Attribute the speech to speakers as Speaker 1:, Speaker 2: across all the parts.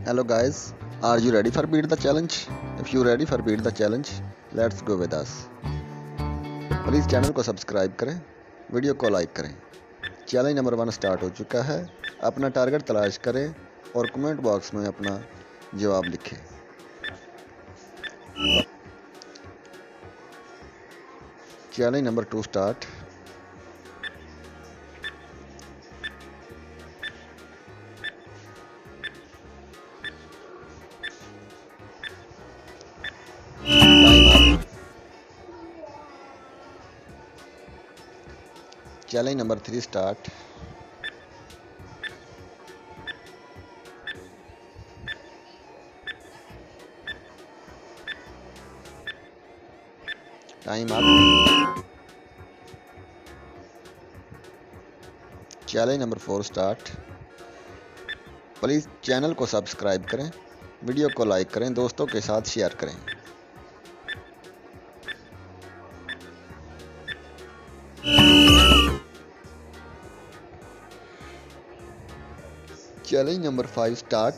Speaker 1: Hello guys, are you ready for beat the challenge? If you ready for beat the challenge, let's go with us. Please channel को subscribe करें, video को like करें। Challenge number 1 start हो चुका है। अपना target तलाश करें और कमेंट बॉक्स में अपना जवाब लिखें। Challenge number 2 start. Challenge number 3 start. Time up. Challenge number 4 start. Please channel को सब्सक्राइब करें, वीडियो को लाइक करें, दोस्तों के साथ शेयर करें। Challenge number 5 start.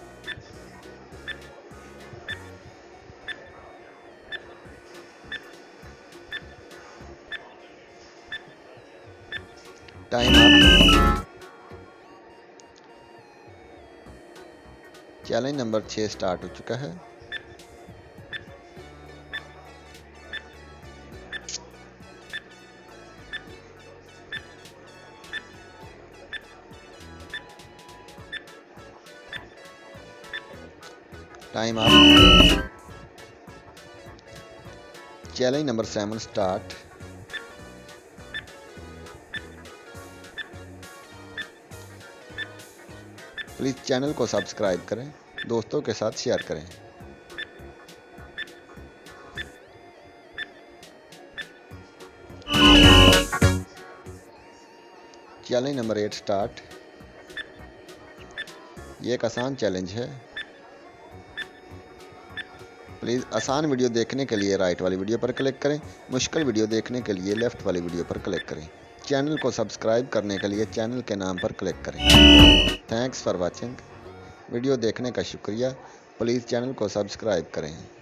Speaker 1: Time up. Challenge number 6 start हो चुका है। Time up. Challenge number 7 start. Please channel को सब्सक्राइब करें, दोस्तों के साथ शेयर करें। Challenge number 8 start. ये एक आसान चैलेंज है। प्लीज़ आसान वीडियो देखने के लिए राइट वाली वीडियो पर क्लिक करें, मुश्किल वीडियो देखने के लिए लेफ़्ट वाली वीडियो पर क्लिक करें। चैनल को सब्सक्राइब करने के लिए चैनल के नाम पर क्लिक करें। Thanks for watching. वीडियो देखने का शुक्रिया। प्लीज़ चैनल को सब्सक्राइब करें।